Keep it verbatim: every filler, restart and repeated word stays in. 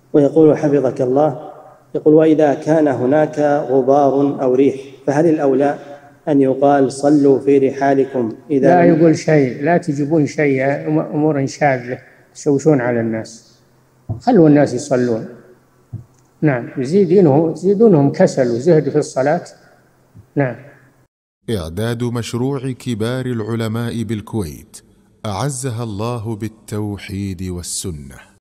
ويقول حفظك الله، يقول: وإذا كان هناك غبار أو ريح فهل الأولى أن يقال صلوا في رحالكم إذا لا لم يقول شيء، لا تجيبون شيء أمور شاذة تشوشون على الناس، خلوا الناس يصلون. نعم، يزيدونهم يزيدونهم كسل وزهد في الصلاة. نعم. إعداد مشروع كبار العلماء بالكويت أعزها الله بالتوحيد والسنة.